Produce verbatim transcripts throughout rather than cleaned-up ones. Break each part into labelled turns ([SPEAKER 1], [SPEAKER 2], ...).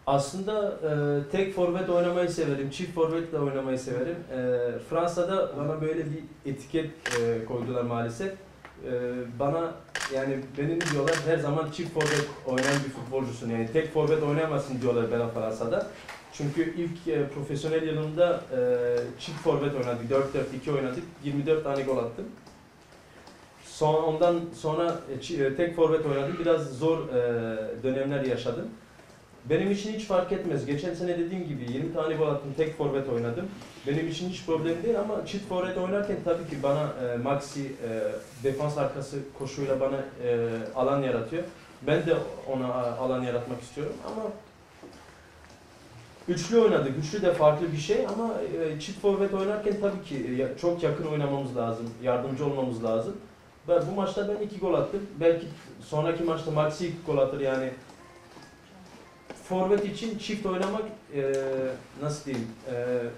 [SPEAKER 1] Aslında e, tek forvet oynamayı severim, çift forvetle oynamayı severim. E, Fransa'da bana böyle bir etiket e, koydular maalesef. E, bana yani benim diyorlar her zaman çift forvet oynayan bir futbolcusun. Yani tek forvet oynayamazsın diyorlar bana Fransa'da. Çünkü ilk e, profesyonel yılımda e, çift forvet oynadık, dört dört iki oynadık, yirmi dört tane gol attım. Son, ondan sonra e, tek forvet oynadım, biraz zor e, dönemler yaşadım. Benim için hiç fark etmez. Geçen sene dediğim gibi yirmi tane gol attım, tek forvet oynadım. Benim için hiç problem değil ama çift forvet oynarken tabii ki bana e, Maxi e, defans arkası koşuyla bana e, alan yaratıyor. Ben de ona alan yaratmak istiyorum ama üçlü oynadık. Üçlü de farklı bir şey ama e, çift forvet oynarken tabii ki e, çok yakın oynamamız lazım, yardımcı olmamız lazım. Ben, bu maçta ben iki gol attım. Belki sonraki maçta Maxi iki gol atır yani. Forvet için çift oynamak e, nasıl diyeyim e,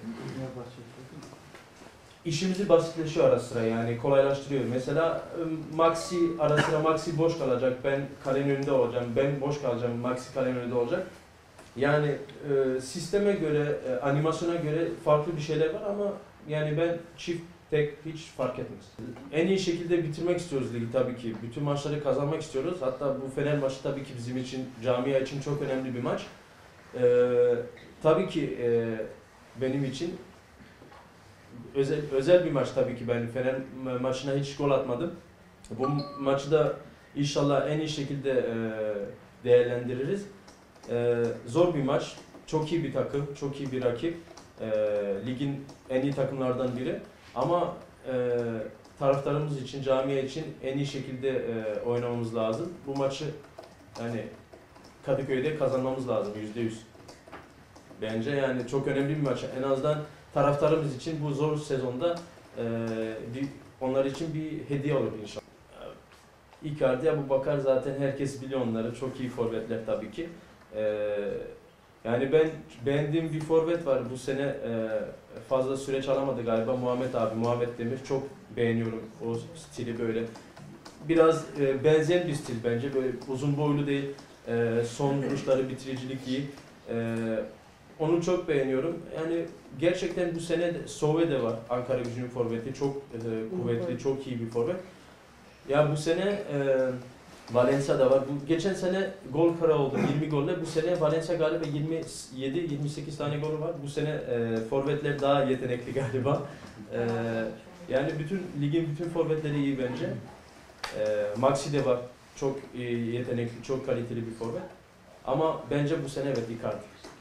[SPEAKER 1] işimizi basitleşiyor ara sıra yani kolaylaştırıyor. Mesela Maxi ara sıra Maxi boş kalacak, ben kalenin önünde olacağım, ben boş kalacağım, Maxi kalenin önünde olacak. Yani e, sisteme göre, e, animasyona göre farklı bir şeyler var ama yani ben çift tek hiç fark etmez. En iyi şekilde bitirmek istiyoruz ligi tabii ki. Bütün maçları kazanmak istiyoruz. Hatta bu Fener maçı tabii ki bizim için, camia için çok önemli bir maç. Ee, tabii ki e, benim için özel özel bir maç tabii ki. Ben Fener maçına hiç gol atmadım. Bu maçı da inşallah en iyi şekilde e, değerlendiririz. E, zor bir maç. Çok iyi bir takım, çok iyi bir rakip. E, ligin en iyi takımlardan biri. Ama e, taraftarımız için, camia için en iyi şekilde e, oynamamız lazım. Bu maçı yani Kadıköy'de kazanmamız lazım yüzde yüz. Bence yani çok önemli bir maç. En azından taraftarımız için bu zor sezonda e, bir, onlar için bir hediye olur inşallah. Icardi, Abubakar zaten herkes biliyor onları. Çok iyi forvetler tabii ki. E, Yani ben beğendiğim bir forvet var. Bu sene e, fazla süreç alamadı galiba. Muhammed abi, Muhammed Demir. Çok beğeniyorum o stili böyle. Biraz e, benzer bir stil bence. Böyle uzun boylu değil. E, son vuruşları bitiricilik iyi. E, onu çok beğeniyorum. Yani gerçekten bu sene Sove de var. Ankara Gücü'nün forveti. Çok e, kuvvetli, çok iyi bir forvet. Ya bu sene e, Valencia da var. Bu geçen sene gol kara oldu yirmi golle. Bu sene Valencia galiba yirmi yedi yirmi sekiz tane golü var. Bu sene e, forvetler daha yetenekli galiba. E, yani bütün ligin bütün forvetleri iyi bence. E, Maxi de var. Çok iyi, yetenekli, çok kaliteli bir forvet. Ama bence bu sene evet Icardi.